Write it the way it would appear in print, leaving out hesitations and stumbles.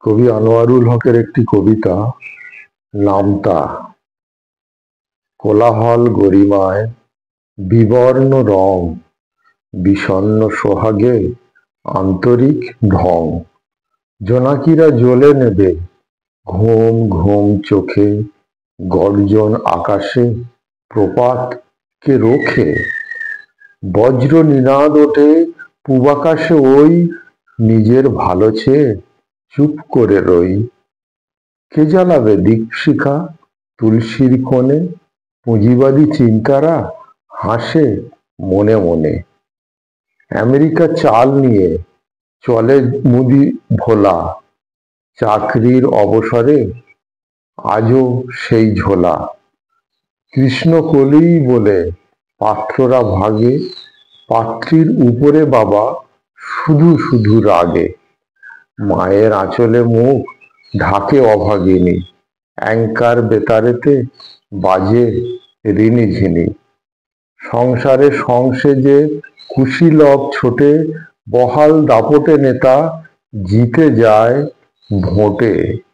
কবি আনোয়ারুল হকের একটি কবিতা নামতা। কোলাহল গরিমায় বিবর্ণ রং, বিষণ্ণ সোহাগে আন্তরিক ঢং। জোনাকিরা জ্বলে নেবে ঘুম ঘুম চোখে, গর্জন আকাশে প্রপাত কে রোখে। বজ্র নিনাদ ওঠে পূবাকাশে, ওই নিজের ভালো চেয়ে চুপ করে রই। কে জ্বালাবে দীপশিখা তুলসীর কোণে, পুঁজিবাদী চিন্তারা হাসে মনে মনে। আমেরিকা চাল নিয়ে চলে মুদি ভোলা, চাকরির অবসরে আজও সেই ঝোলা। কৃষ্ণকলি বলে পাত্ররা ভাগে, পাত্রীর উপরে বাবা শুধু শুধু রাগে। মায়ের আঁচলে মুখ ঢাকে অভাগিনী, অ্যাঙ্কার বেতারেতে বাজে রিনিঝিনি। সংসারে সংসেজে কুশীলব ছোটে, বহাল দাপটে নেতা জিতে যায় ভোটে।